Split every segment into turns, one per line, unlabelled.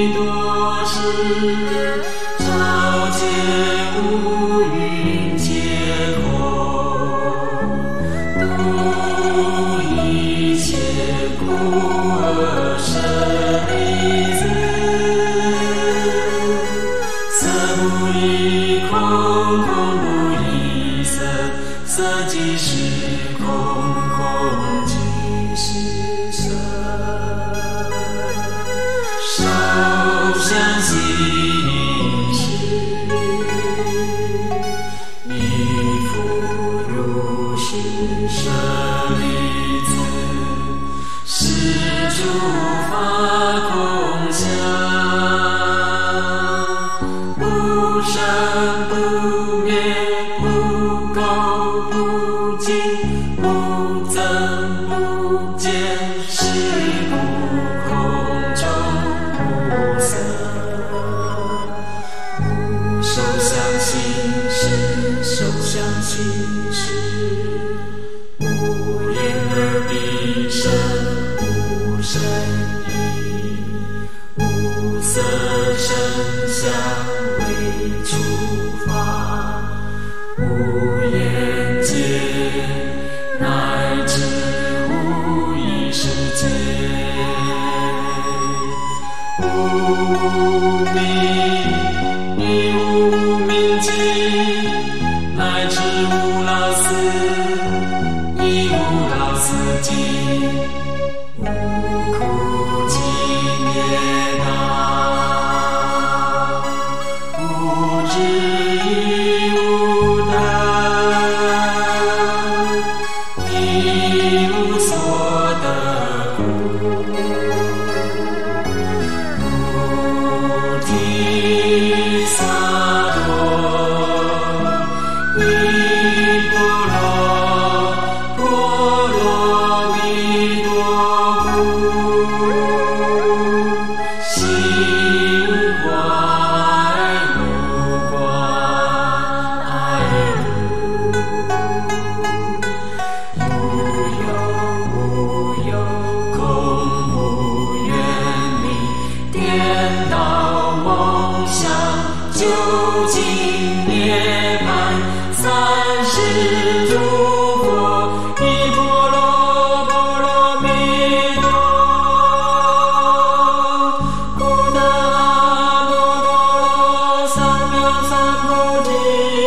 弥多时，照见乌云皆空，度一切孤儿舍利子，色不异空，空不异色，色即是空，空即是色。受想行识，依复如是舍利子，是诸法空相，不生不灭，不垢不净，不增不减，是故空中无色。无受想行识，受想行识，无眼耳鼻舌，无身意，无色声香味触法，无眼界，乃至无意识界，无明，亦无明尽，乃至无老死，亦无老死尽，无苦集灭道，无智亦无得，一无所得故，菩提萨埵，依波罗波罗蜜多故，心怀如怀如，无有空无愿离，颠倒梦想，究竟涅槃，三世诸佛，依波罗波罗蜜多，故得阿耨多罗三藐三菩提。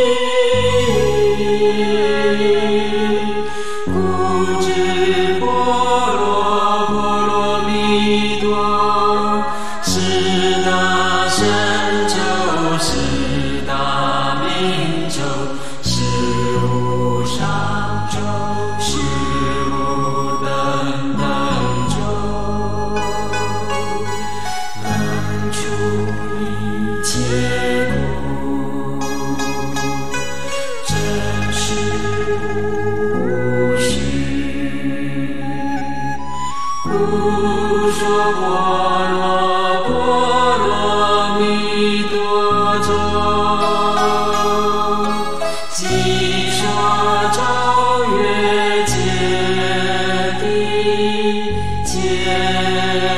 故知波罗波罗蜜多，是大神咒，是大明咒，是无上咒，是无等等咒，能除一切苦，真实无虚。故说波罗波罗蜜多咒，即说超越界地界